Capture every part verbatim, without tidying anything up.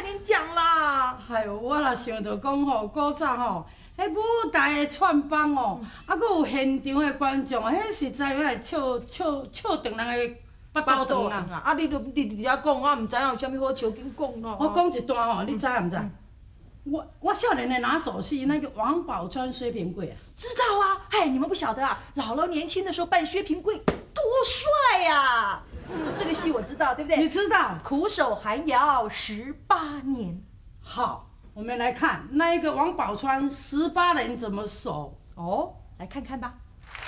跟您讲啦。 哎呦，我若想到讲吼，古早吼，迄舞台的串帮哦，啊，佮有现场的观众，迄实在要笑笑笑断人的巴肚肠啊！ 啊，你都直直遐讲，我唔知影有啥物好笑，紧讲咯。 我讲一段吼，你知影唔知？我我少年的拿手戏那个王宝钏薛平贵啊， 知道啊，哎，你们不晓得啊，姥姥年轻的时候扮薛平贵多帅呀！嗯，这个戏我知道，对不对？ 你知道？ 苦守寒窑十八年。 好，我们来看那一个王宝钏十八年怎么守哦，来看看吧。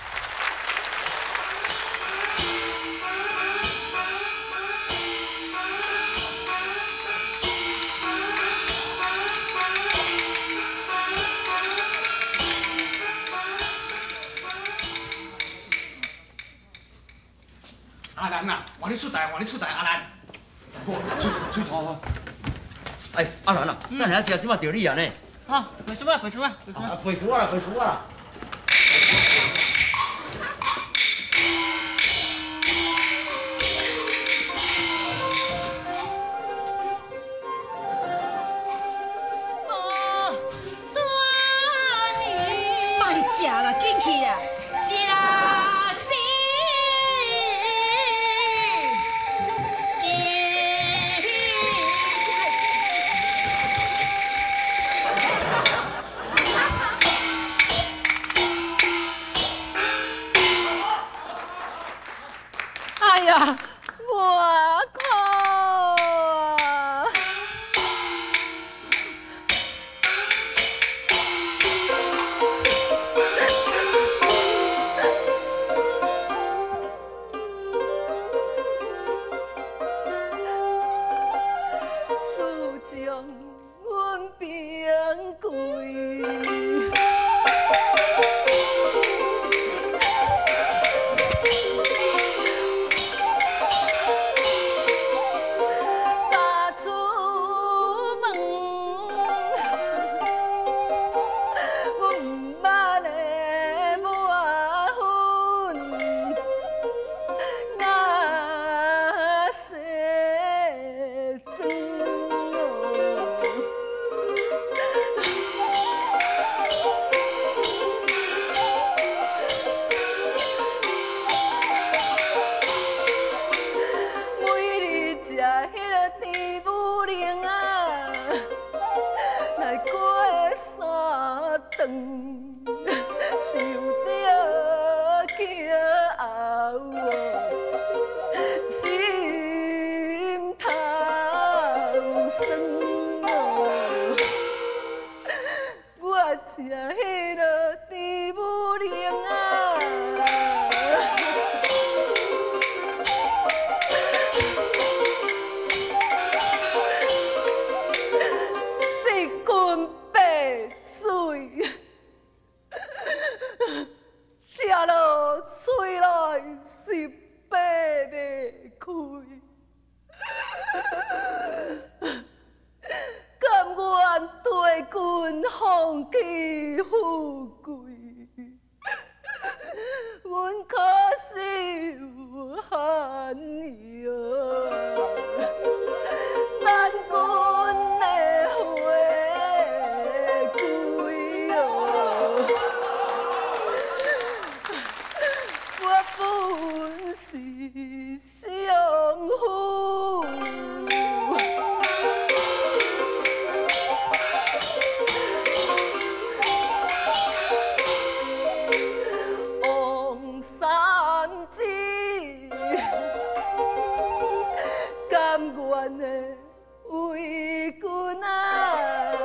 阿兰呐，换你出台，换你出台，阿兰。三哥，吹吹吹。 哎，阿兰啊，咱遐食即马着你啊呢。 好，背书啊，背书啊，背书啊！背书啊啦，背书啊啦。 哦，转你。 别食啦，紧去啊！ 一啦死。 哎呀，我靠啊！自将阮变贵。 吃迄落甜母奶啊！四棍八水，吃落嘴内是爬袂开。 甘愿对君放弃富贵，阮可是有限哟，咱君的花贵哟，我本是相夫。 甘愿的为君啊，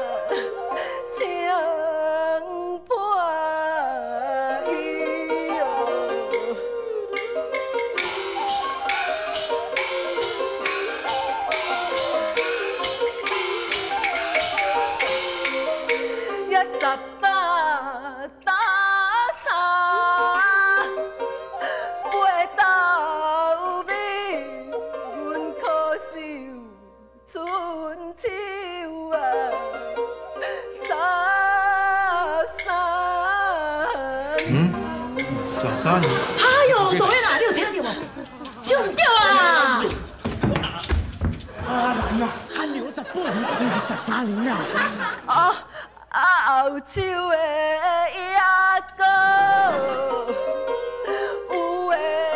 情破意哟。一十打打茶。 春秋啊，沙山。 嗯，转山。 哎呦，大爷啦，你有听到无？唱对啦！ 阿兰啊，还有十八年，毋是十三年啦。 啊啊，后手的野果，有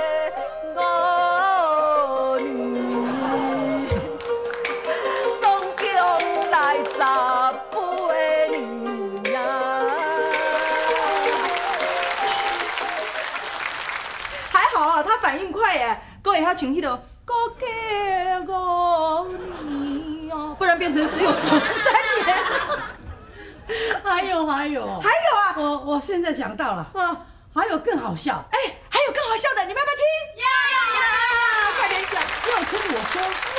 的五年，总共来十八年呀。 还好啊，他反应快耶，够会晓唱迄个高给五年哦，不然变成只有守十三年。 还有还有还有啊， 我我现在想到了， 啊， 还有更好笑。 哎，还有更好笑的，你们要不要听？要要要，快点讲。 要听我说。